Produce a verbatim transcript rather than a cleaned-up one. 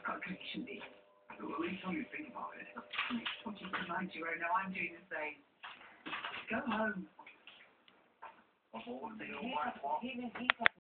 Okay, shouldn't be. Well, at least you think about it. What do you mind you? No, I'm doing the same. Go home. I've always been all right. He, he, he